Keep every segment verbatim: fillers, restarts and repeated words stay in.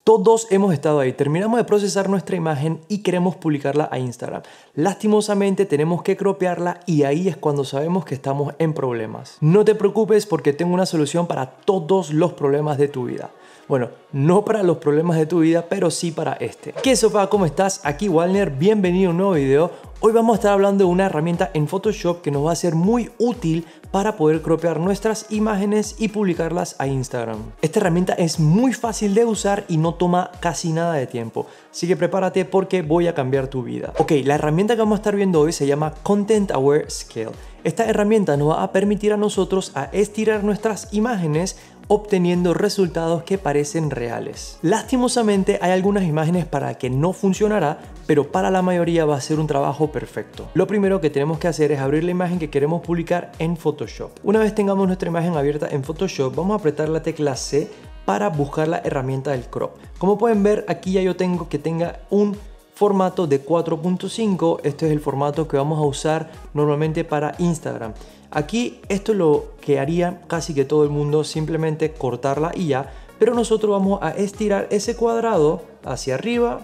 Todos hemos estado ahí, terminamos de procesar nuestra imagen y queremos publicarla a Instagram. Lastimosamente tenemos que cropearla y ahí es cuando sabemos que estamos en problemas. No te preocupes porque tengo una solución para todos los problemas de tu vida. Bueno, no para los problemas de tu vida, pero sí para este. ¿Qué sopa? ¿Cómo estás? Aquí Walner, bienvenido a un nuevo video. Hoy vamos a estar hablando de una herramienta en Photoshop que nos va a ser muy útil para poder cropear nuestras imágenes y publicarlas a Instagram. Esta herramienta es muy fácil de usar y no toma casi nada de tiempo. Así que prepárate porque voy a cambiar tu vida. Ok, la herramienta que vamos a estar viendo hoy se llama Content Aware Scale. Esta herramienta nos va a permitir a nosotros a estirar nuestras imágenes obteniendo resultados que parecen reales. Lastimosamente hay algunas imágenes para que no funcionará, pero para la mayoría va a ser un trabajo perfecto. Lo primero que tenemos que hacer es abrir la imagen que queremos publicar en Photoshop. Una vez tengamos nuestra imagen abierta en Photoshop, vamos a apretar la tecla C para buscar la herramienta del crop. Como pueden ver, aquí ya yo tengo que tenga un formato de cuatro punto cinco. Este es el formato que vamos a usar normalmente para Instagram. Aquí esto es lo que haría casi que todo el mundo, simplemente cortarla y ya, pero nosotros vamos a estirar ese cuadrado hacia arriba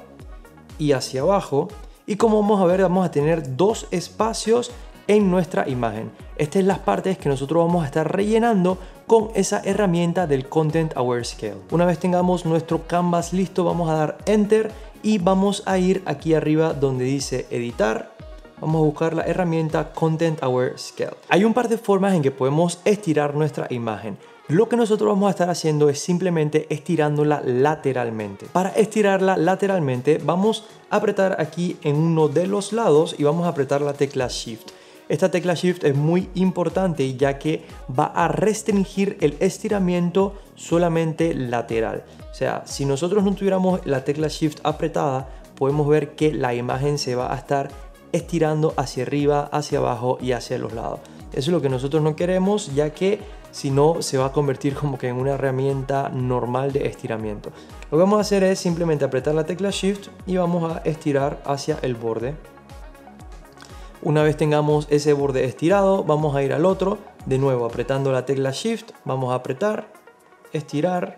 y hacia abajo, y como vamos a ver vamos a tener dos espacios en nuestra imagen. Estas son las partes que nosotros vamos a estar rellenando con esa herramienta del Content Aware Scale. Una vez tengamos nuestro canvas listo, vamos a dar Enter y vamos a ir aquí arriba donde dice editar. Vamos a buscar la herramienta Content Aware Scale. Hay un par de formas en que podemos estirar nuestra imagen. Lo que nosotros vamos a estar haciendo es simplemente estirándola lateralmente. Para estirarla lateralmente vamos a apretar aquí en uno de los lados y vamos a apretar la tecla Shift. Esta tecla Shift es muy importante ya que va a restringir el estiramiento solamente lateral. O sea, si nosotros no tuviéramos la tecla Shift apretada, podemos ver que la imagen se va a estar estirando hacia arriba, hacia abajo y hacia los lados. Eso es lo que nosotros no queremos, ya que si no se va a convertir como que en una herramienta normal de estiramiento. Lo que vamos a hacer es simplemente apretar la tecla Shift y vamos a estirar hacia el borde. Una vez tengamos ese borde estirado, vamos a ir al otro. De nuevo apretando la tecla Shift, vamos a apretar, estirar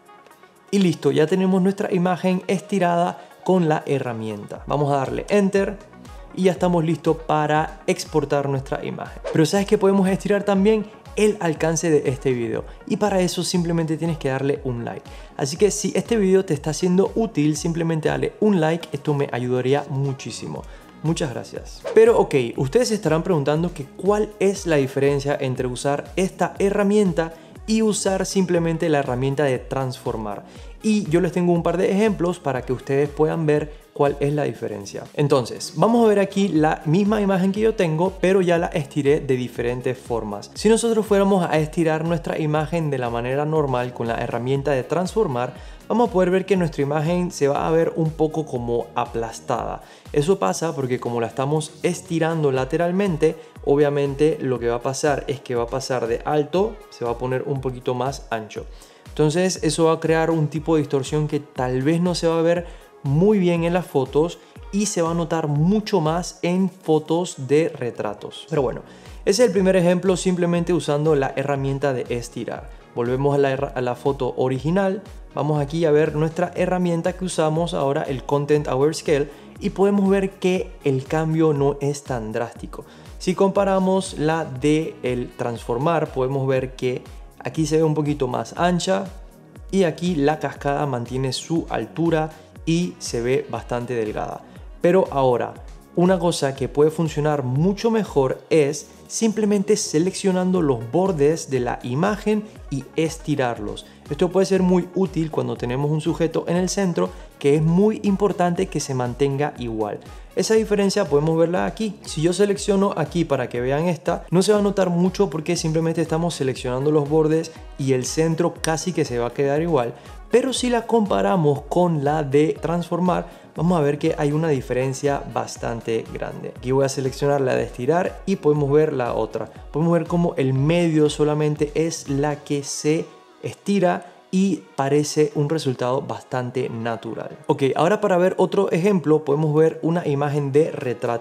y listo. Ya tenemos nuestra imagen estirada con la herramienta. Vamos a darle Enter y ya estamos listos para exportar nuestra imagen. Pero ¿sabes qué? Podemos estirar también el alcance de este video, y para eso simplemente tienes que darle un like. Así que si este video te está siendo útil, simplemente dale un like, esto me ayudaría muchísimo. Muchas gracias. Pero ok, ustedes se estarán preguntando que cuál es la diferencia entre usar esta herramienta y usar simplemente la herramienta de transformar. Y yo les tengo un par de ejemplos para que ustedes puedan ver cuál es la diferencia. Entonces, vamos a ver aquí la misma imagen que yo tengo, pero ya la estiré de diferentes formas. Si nosotros fuéramos a estirar nuestra imagen de la manera normal con la herramienta de transformar, vamos a poder ver que nuestra imagen se va a ver un poco como aplastada. Eso pasa porque como la estamos estirando lateralmente, obviamente lo que va a pasar es que va a pasar de alto, se va a poner un poquito más ancho. Entonces eso va a crear un tipo de distorsión que tal vez no se va a ver muy bien en las fotos y se va a notar mucho más en fotos de retratos. Pero bueno, ese es el primer ejemplo simplemente usando la herramienta de estirar. Volvemos a la, a la foto original. Vamos aquí a ver nuestra herramienta que usamos ahora, el Content Aware Scale, y podemos ver que el cambio no es tan drástico. Si comparamos la de el transformar, podemos ver que aquí se ve un poquito más ancha y aquí la cascada mantiene su altura y se ve bastante delgada. Pero ahora, una cosa que puede funcionar mucho mejor es simplemente seleccionando los bordes de la imagen y estirarlos. Esto puede ser muy útil cuando tenemos un sujeto en el centro, que es muy importante que se mantenga igual. Esa diferencia podemos verla aquí. Si yo selecciono aquí para que vean esta, no se va a notar mucho porque simplemente estamos seleccionando los bordes y el centro casi que se va a quedar igual. Pero si la comparamos con la de transformar, vamos a ver que hay una diferencia bastante grande. Aquí voy a seleccionar la de estirar y podemos ver la otra. Podemos ver cómo el medio solamente es la que se estira y parece un resultado bastante natural. Ok, ahora para ver otro ejemplo podemos ver una imagen de retrato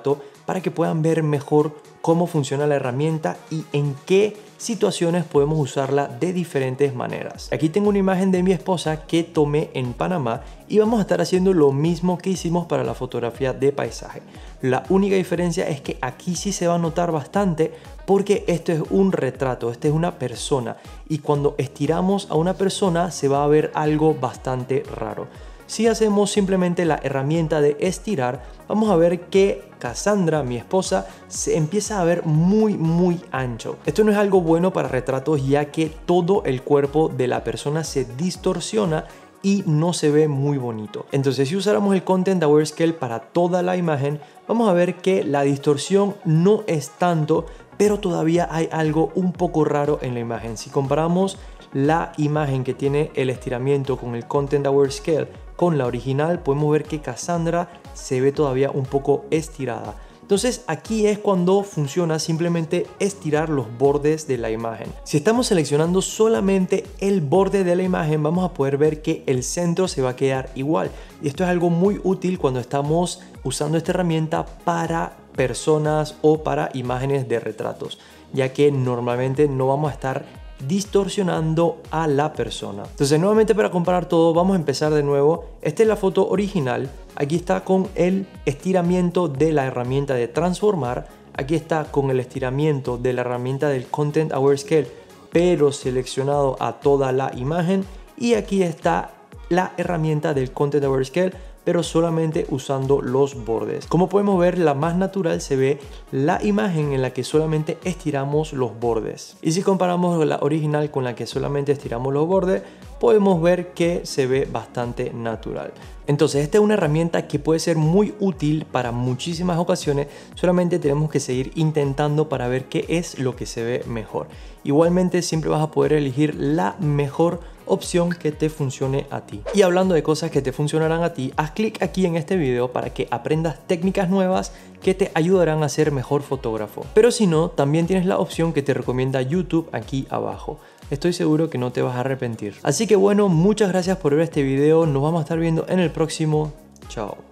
para que puedan ver mejor cómo funciona la herramienta y en qué situaciones podemos usarla de diferentes maneras. Aquí tengo una imagen de mi esposa que tomé en Panamá y vamos a estar haciendo lo mismo que hicimos para la fotografía de paisaje. La única diferencia es que aquí sí se va a notar bastante porque esto es un retrato, esta es una persona y cuando estiramos a una persona se va a ver algo bastante raro. Si hacemos simplemente la herramienta de estirar, vamos a ver que Cassandra, mi esposa, se empieza a ver muy muy ancho. Esto no es algo bueno para retratos ya que todo el cuerpo de la persona se distorsiona y no se ve muy bonito. Entonces si usáramos el Content Aware Scale para toda la imagen, vamos a ver que la distorsión no es tanto, pero todavía hay algo un poco raro en la imagen. Si comparamos la imagen que tiene el estiramiento con el Content Aware Scale con la original, podemos ver que Cassandra se ve todavía un poco estirada. Entonces aquí es cuando funciona simplemente estirar los bordes de la imagen. Si estamos seleccionando solamente el borde de la imagen, vamos a poder ver que el centro se va a quedar igual. Y esto es algo muy útil cuando estamos usando esta herramienta para personas o para imágenes de retratos, ya que normalmente no vamos a estar distorsionando a la persona. Entonces nuevamente, para comparar todo, vamos a empezar de nuevo. Esta es la foto original. Aquí está con el estiramiento de la herramienta de transformar. Aquí está con el estiramiento de la herramienta del Content Aware Scale, pero seleccionado a toda la imagen. Y aquí está la herramienta del Content Aware Scale, pero solamente usando los bordes. Como podemos ver, la más natural se ve la imagen en la que solamente estiramos los bordes. Y si comparamos la original con la que solamente estiramos los bordes, podemos ver que se ve bastante natural. Entonces esta es una herramienta que puede ser muy útil para muchísimas ocasiones, solamente tenemos que seguir intentando para ver qué es lo que se ve mejor. Igualmente siempre vas a poder elegir la mejor opción que te funcione a ti. Y hablando de cosas que te funcionarán a ti, haz clic aquí en este video para que aprendas técnicas nuevas que te ayudarán a ser mejor fotógrafo. Pero si no, también tienes la opción que te recomienda YouTube aquí abajo. Estoy seguro que no te vas a arrepentir. Así que bueno, muchas gracias por ver este video. Nos vamos a estar viendo en el próximo. Chao.